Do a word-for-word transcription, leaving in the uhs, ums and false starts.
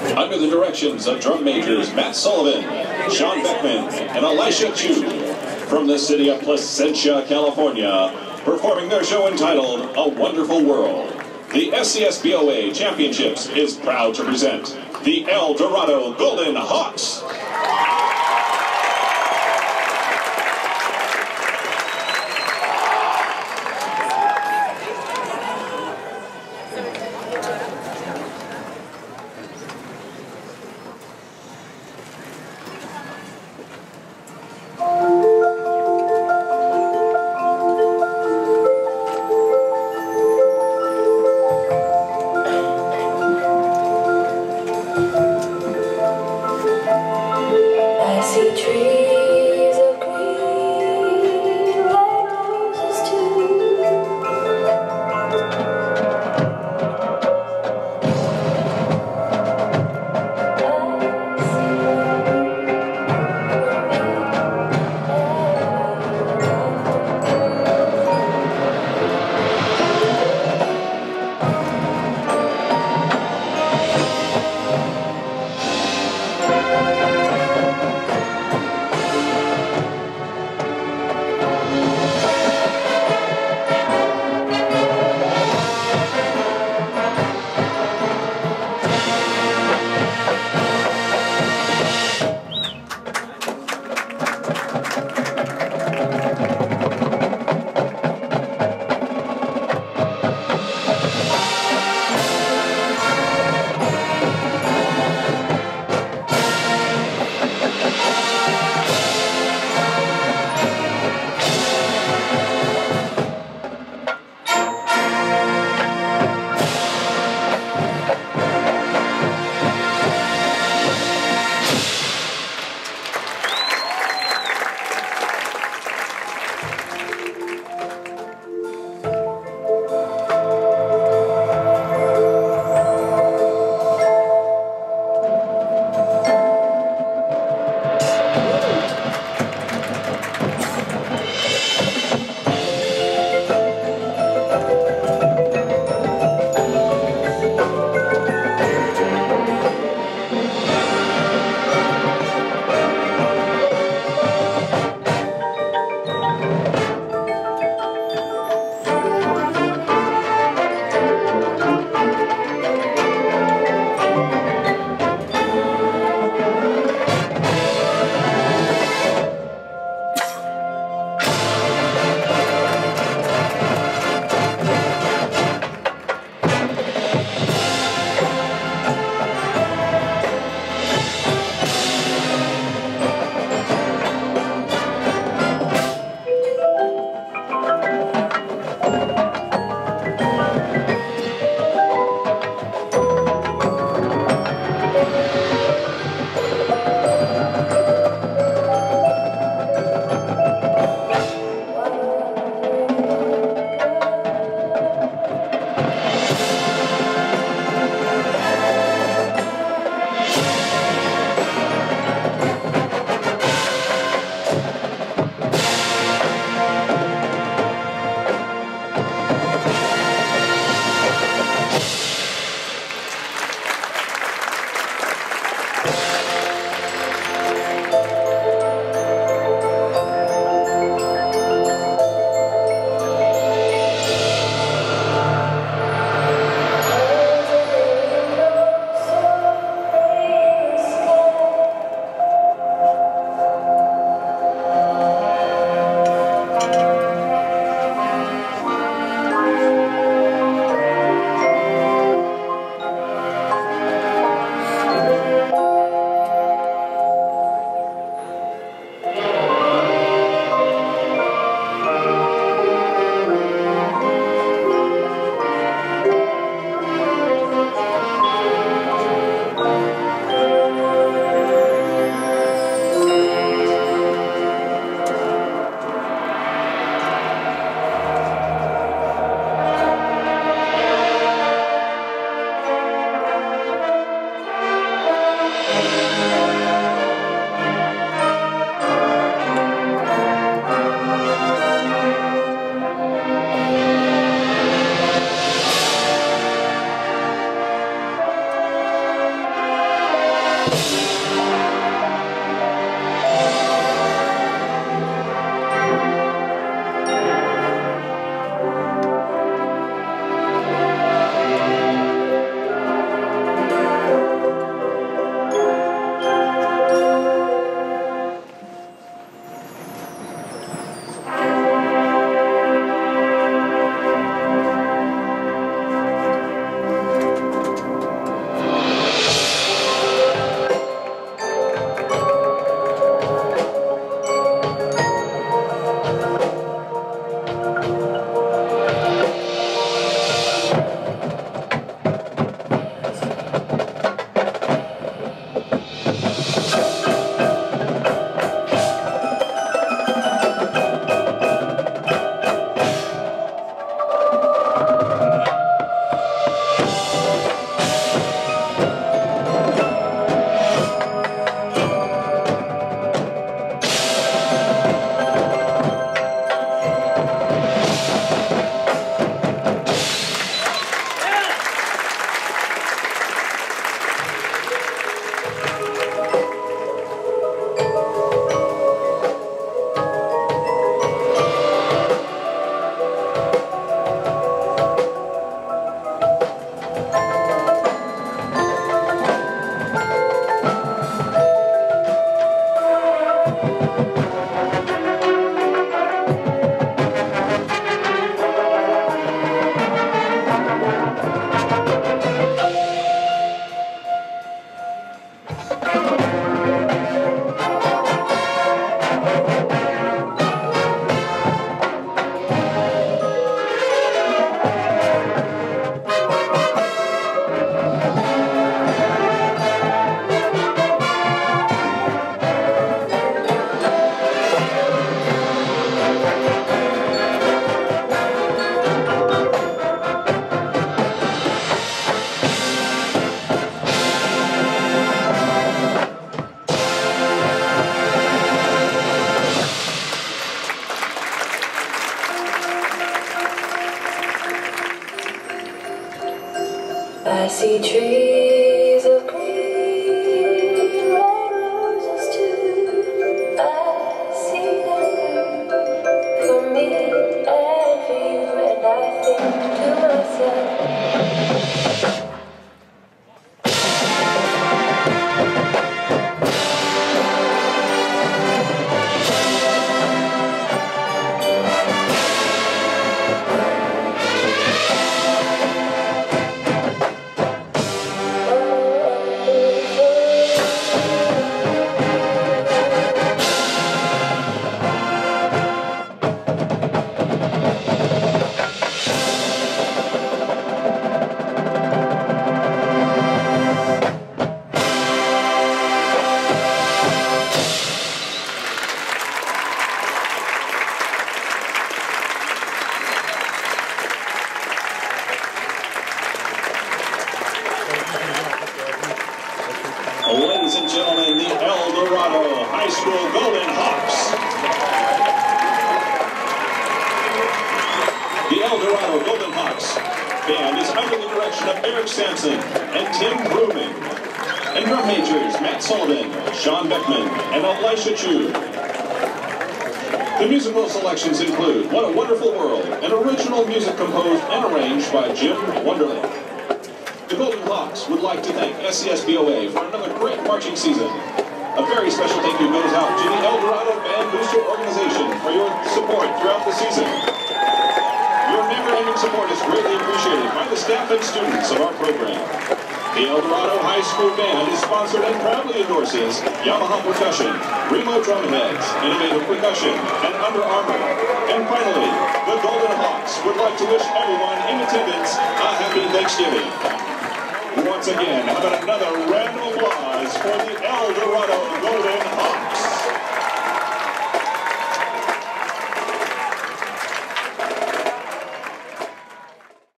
Under the directions of drum majors Matt Sullivan, Sean Beckman, and Elisha Chu, from the city of Placentia, California, performing their show entitled A Wonderful World, the S C S B O A Championships is proud to present the El Dorado Golden Hawks. I see trees of green, red roses too. I see them bloom for me and for you, and I think to myself, ladies and gentlemen, the El Dorado High School Golden Hawks. The El Dorado Golden Hawks band is under the direction of Eric Sampson and Tim Bruman. And drum majors, Matt Sullivan, Sean Beckman, and Elisha Chu. The musical selections include What a Wonderful World, an original music composed and arranged by Jim Wonderland. The Golden Hawks would like to thank S C S B O A for another great marching season. A very special thank you goes out to the El Dorado Band Booster Organization for your support throughout the season. Your never-ending support is greatly appreciated by the staff and students of our program. The El Dorado High School Band is sponsored and proudly endorses Yamaha Percussion, Remo Drumheads, Innovative Percussion, and Under Armour. And finally, the Golden Hawks would like to wish everyone in attendance a happy Thanksgiving. Once again, how about another round of applause for the El Dorado